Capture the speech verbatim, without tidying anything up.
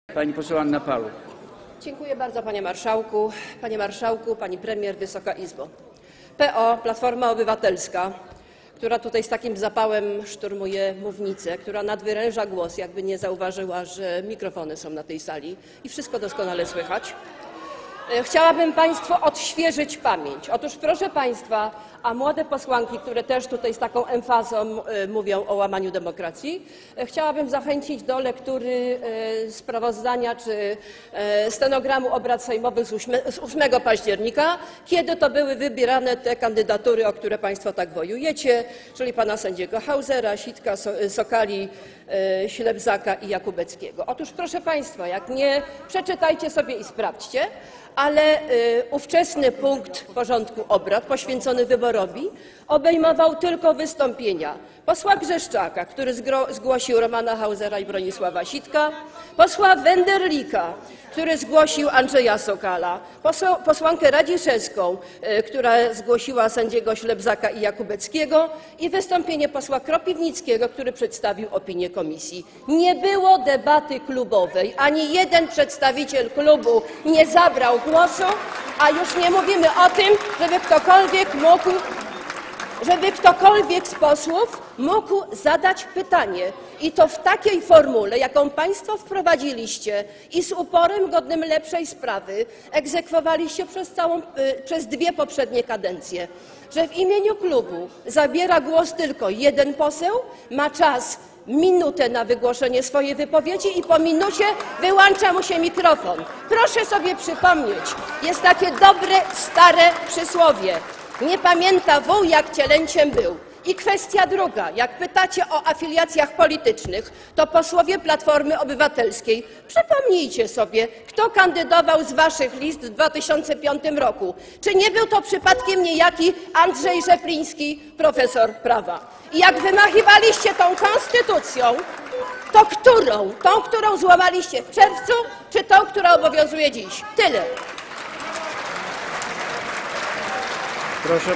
Pani poseł Anna Paluch. Dziękuję bardzo, panie marszałku. Panie marszałku, pani premier, Wysoka Izbo. P O, Platforma Obywatelska, która tutaj z takim zapałem szturmuje mównicę, która nadwyręża głos, jakby nie zauważyła, że mikrofony są na tej sali i wszystko doskonale słychać. Chciałabym państwu odświeżyć pamięć. Otóż, proszę państwa, a młode posłanki, które też tutaj z taką emfazą mówią o łamaniu demokracji, chciałabym zachęcić do lektury sprawozdania czy stenogramu obrad sejmowych z ósmego października, kiedy to były wybierane te kandydatury, o które państwo tak wojujecie, czyli pana sędziego Hausera, Sitka, Sokali, Ślebzaka i Jakubeckiego. Otóż, proszę państwa, jak nie, przeczytajcie sobie i sprawdźcie, ale ówczesny punkt porządku obrad poświęcony wyborowi obejmował tylko wystąpienia posła Grzeszczaka, który zgłosił Romana Hausera i Bronisława Sitka, posła Wenderlika, który zgłosił Andrzeja Sokala, posłankę Radziszewską, która zgłosiła sędziego Ślebzaka i Jakubeckiego, i wystąpienie posła Kropiwnickiego, który przedstawił opinię komisji. Nie było debaty klubowej, ani jeden przedstawiciel klubu nie zabrał głosu, a już nie mówimy o tym, żeby ktokolwiek mógł żeby ktokolwiek z posłów mógł zadać pytanie, i to w takiej formule, jaką państwo wprowadziliście i z uporem godnym lepszej sprawy egzekwowaliście przez, całą, przez dwie poprzednie kadencje, że w imieniu klubu zabiera głos tylko jeden poseł, ma czas minutę na wygłoszenie swojej wypowiedzi i po minucie wyłącza mu się mikrofon. Proszę sobie przypomnieć, jest takie dobre, stare przysłowie: nie pamięta wół, jak cielęciem był. I kwestia druga. Jak pytacie o afiliacjach politycznych, to posłowie Platformy Obywatelskiej, przypomnijcie sobie, kto kandydował z waszych list w dwa tysiące piątym roku. Czy nie był to przypadkiem niejaki Andrzej Rzepliński, profesor prawa? I jak wymachiwaliście tą konstytucją, to którą? Tą, którą złamaliście w czerwcu, czy tą, która obowiązuje dziś? Tyle. Proszę.